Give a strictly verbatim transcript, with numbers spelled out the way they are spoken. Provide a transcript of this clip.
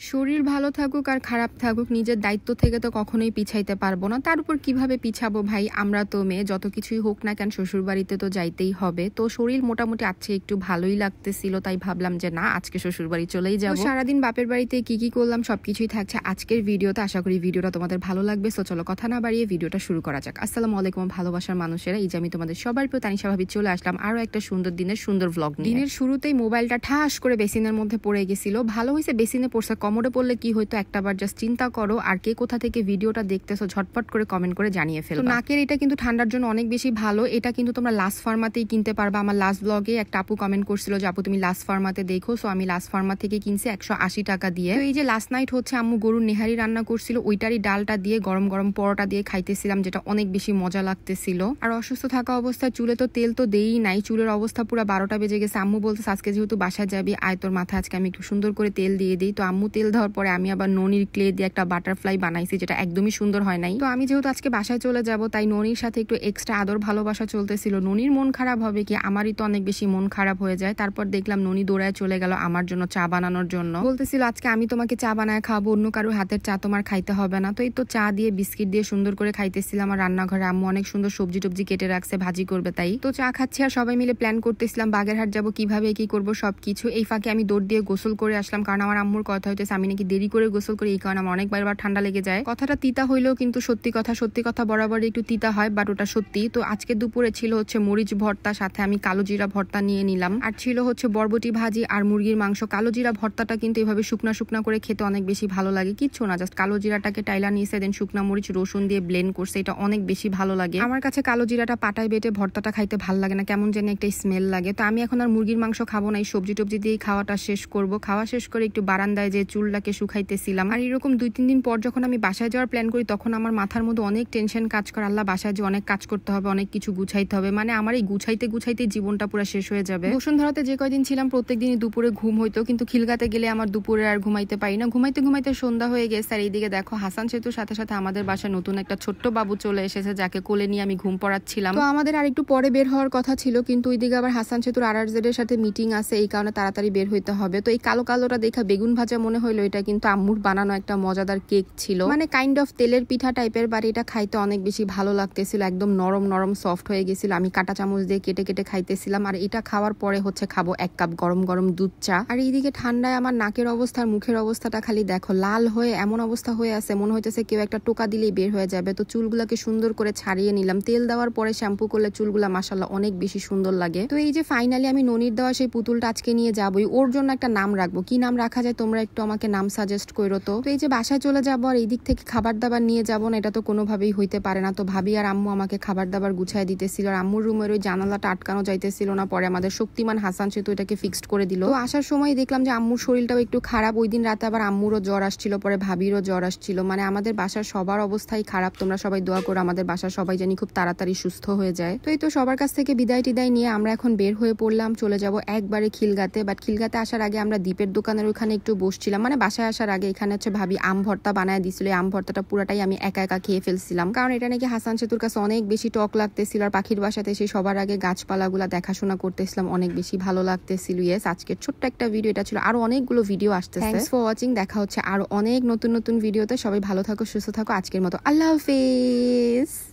শরীর ভালো থাকুক আর খারাপ থাকুক নিজের দায়িত্ব থেকে তো কখনোই পিছাইতে পারবো না। তার উপর কিভাবে পিছাবো ভাই, আমরা তো মেয়ে, যত কিছুই হোক না কেন শ্বশুর বাড়িতে তো যাইতেই হবে। তো শরীর মোটামুটি আজকে একটু ভালোই লাগতেছিল, তাই ভাবলাম যে না আজকে শ্বশুর বাড়ি চলেই যাবো। সারাদিন বাপের বাড়িতে কি কি করলাম সবকিছুই থাকছে আজকের ভিডিওতে। আশা করি ভিডিওটা তোমাদের ভালো লাগবে। সো চলো কথা না বাড়িয়ে ভিডিওটা শুরু করা যাক। আসসালামু আলাইকুম ভালোবাসার মানুষেরা, এই যে আমি তোমাদের সবার প্রিয় তানিশা ভাবি চলে আসলাম আরো একটা সুন্দর দিনের সুন্দর ভ্লগ নিয়ে। দিনের শুরুতেই মোবাইলটা ঠাস করে বেসিনের মধ্যে পড়ে গেছিল। ভালো হয়েছে বেসিনে পড়ছে, কমোডে পড়লে কি হয়তো একটাবার জাস্ট চিন্তা করো। আর কে কোথা থেকে ভিডিওটা দেখতেছো ঝটপট করে কমেন্ট করে জানিয়ে ফেলো। নাকের এটা কিন্তু ঠান্ডার জন্য অনেক বেশি ভালো। এটা কিন্তু তোমরা লাস্ট ফার্মাতেই কিনতে পারবা। আমার লাস্ট ব্লগে একটা আপু কমেন্ট করছিল যে আপু তুমি লাস্ট ফার্মাতে দেখো। সো আমি লাস্ট ফার্মা থেকে কিনছি একশো আশি টাকা দিয়ে। তো এই যে লাস্ট নাইট হচ্ছে আম্মু গরুর নেহারি রান্না করছিল, ওইটারই ডালটা দিয়ে গরম গরম পরোটা দিয়ে খাইতেছিলাম, যেটা অনেক বেশি মজা লাগতেছিল। আর অসুস্থ থাকা অবস্থায় চুলে তো তেল তো দেই নাই, চুলের অবস্থা পুরো বারোটা বেজে গেছে। আম্মু বলতে আজকে যেহেতু বাসায় যাবি আয় তোর মাথা আজকে আমি একটু সুন্দর করে তেল দিয়ে দিই। তো আম্মু তেল দেওয়ার পরে আমি আবার ননির ক্লে দিয়ে একটা বাটারফ্লাই বানাইছি, যেটা একদমই সুন্দর হয় নাই। তো আমি যেহেতু আজকে বাসায় চলে যাব তাই ননির সাথে একটু এক্সট্রা আদর ভালোবাসা চলতেছিল। ননির মন খারাপ হবে কি, আমারই তো অনেক বেশি মন খারাপ হয়ে যায়। তারপর দেখলাম ননি দৌড়ায় চলে গেল আমার জন্য চা বানানোর জন্য। বলতেছিল আজকে আমি তোমাকে চা বানায় খাবো, অন্য কারোর হাতের চা তোমার খাইতে হবে না। তো এই তো চা দিয়ে বিস্কিট দিয়ে সুন্দর করে খাইতেছিলাম। আমার রান্নাঘরে আম্মু অনেক সুন্দর সবজি টবজি কেটে রাখছে, ভাজি করবে, তাই তো চা খাচ্ছি আর সবাই মিলে প্ল্যান করতেছিলাম বাগেরহাট যাবো, কিভাবে কি করব সবকিছু। এই ফাঁকে আমি দৌড় দিয়ে গোসল করে আসলাম, কারণ আমার আম্মুর কথা হইতেছে আমি নাকি দেরি করে গোসল করি, এই কারণে আমার অনেক বারবার ঠান্ডা লেগে যায়। কথাটা তিতা হইলেও কিন্তু সত্যি কথা, সত্যি কথা বরাবর একটু তিতা হয়, বাট ওটা সত্যি। তো আজকে দুপুরে ছিল হচ্ছে মরিচ ভর্তা, সাথে আমি কালো জিরা ভর্তা নিয়ে নিলাম। আর ছিল হচ্ছে বরবটি ভাজি আর মুরগির মাংস। কালো জিরা ভর্তাটা কিন্তু এভাবে শুকনা শুকনা করে খেতে অনেক বেশি ভালো লাগে, কিচ্ছু না জাস্ট কালো জিরাটাকে টাইলা নিয়েছে, দেন শুকনা মরিচ রসুন দিয়ে ব্লেন্ড করছে, এটা অনেক বেশি ভালো লাগে। আমার কাছে কালো জিরাটা পাটায় বেটে ভর্তাটা খাইতে ভালো লাগে না, কেমন যেন একটা স্মেল লাগে। তো আমি এখন আর মুরগির মাংস খাবো না, এই সবজি টবজি দিয়ে খাওয়াটা শেষ করব। খাওয়া শেষ করে একটু বারান্দায় যে চুলটাকে শুকাইতেছিলাম। আর এরকম দুই তিন দিন পর যখন আমি বাসায় যাওয়ার প্ল্যান করি তখন আমার মাথার মধ্যে অনেক টেনশন কাজ করে, আল্লাহ বাসায় যে অনেক কাজ করতে হবে, অনেক কিছু গুছাইতে হবে, মানে আমার এই গুছাইতে গুছাইতে জীবনটা পুরো শেষ হয়ে যাবে। বসুন্ধরাতে যে কয়দিন ছিলাম প্রত্যেকদিনই দুপুরে ঘুম হইতো, কিন্তু খিলগাতে গেলে আমার দুপুরে আর ঘুমাইতে পারি না, ঘুমাইতে ঘুমাইতে সন্ধ্যা হয়ে গেছে। আর এইদিকে দেখো হাসান সেতুর সাথে সাথে আমাদের বাসায় নতুন একটা ছোট্ট বাবু চলে এসেছে, যাকে কোলে নিয়ে আমি ঘুম পড়াচ্ছিলাম। তো আমাদের আর একটু পরে বের হওয়ার কথা ছিল, কিন্তু ওইদিকে আবার হাসান সেতুর আর আর জেড এর সাথে মিটিং আছে, এই কারণে তাড়াতাড়ি বের হইতে হবে। তো এই কালো কালোটা দেখা বেগুন ভাজা মনে হইলো, এটা কিন্তু আম্মুর বানানো একটা মজাদার কেক ছিল, মানে কাইন্ড অফ তেলের পিঠা টাইপের, বাট এটা খাইতে অনেক বেশি ভালো লাগতেছিল, একদম নরম নরম সফট হয়ে গেছিল। আমি কাটা চামচ দিয়ে কেটে কেটে খাইতেছিলাম। আর এটা খাওয়ার পরে হচ্ছে খাবো এক কাপ গরম গরম দুধ চা। আর এইদিকে ঠান্ডায় আমার নাকের অবস্থা আর মুখের অবস্থাটা খালি দেখো, লাল হয়ে এমন অবস্থা হয়ে আছে, মনে হইতেছে কেউ একটা টোকা দিলেই বের হয়ে যাবে। তো চুলগুলাকে সুন্দর করে ছাড়িয়ে নিলাম, তেল দেওয়ার পরে শ্যাম্পু করলে চুলগুলা মাশাআল্লাহ অনেক বেশি সুন্দর লাগে। তো এই যে ফাইনালি আমি ননির দেওয়া সেই পুতুলটা আজকে নিয়ে যাবোই, ওর জন্য একটা নাম রাখবো, কি নাম রাখা যায় তোমরা একটু আমাকে নাম সাজেস্ট করো। তো এই যে বাসায় চলে যাবো আর এই দিক থেকে খাবার দাবার নিয়ে যাবো না, এটা তো কোনোভাবেই হইতে পারে না। তো ভাবি আর আম্মু আমাকে খাবার দাবার গুছাই দিতেছিল, আর আম্মুর রুমের ওই জানালাটা আটকানো যাইতেছিল না, পরে আমাদের শক্তিমান হাসান সেতু এটাকে ফিক্সড করে দিল। তো আসার সময় দেখলাম যে আম্মুর শরীরটাও একটু খারাপ, ওই দিন রাতে আবার আম্মুরও জ্বর আসছিল, পরে ভাবিরও জ্বর আসছিল, মানে আমাদের বাসার সবার অবস্থাই খারাপ। তোমরা সবাই দোয়া করো আমাদের বাসার সবাই জানি খুব তাড়াতাড়ি সুস্থ হয়ে যায়। তো এই তো সবার কাছ থেকে বিদায় টিদায় নিয়ে আমরা এখন বের হয়ে পড়লাম, চলে যাব একবারে খিলগাতে। বাট খিলগাতে আসার আগে আমরা দ্বীপের দোকানের ওখানে একটু বসছিলাম, মানে বাসায় আসার আগে এখানে হচ্ছে ভাবি আম ভর্তা বানায় দিছিল, আম ভর্তাটা পুরাটাই আমি একা একা খেয়ে ফেলছিলাম, কারণ এটা নাকি হাসান সেতুর কাছে অনেক বেশি টক লাগতেছিল। আর পাখির বাসাতে সেই সবার আগে গাছপালাগুলা দেখাশোনা করতেছিলাম, অনেক বেশি ভালো লাগতেছিল। ইয়েস, আজকের ছোট্ট একটা ভিডিও এটা ছিল, আরো অনেকগুলো ভিডিও আসতেছে। থ্যাঙ্কস ফর ওয়াচিং, দেখা হচ্ছে আরো অনেক নতুন নতুন ভিডিওতে। সবাই ভালো থাকো, সুস্থ থাকো, আজকের মতো আল্লাহ হাফেজ।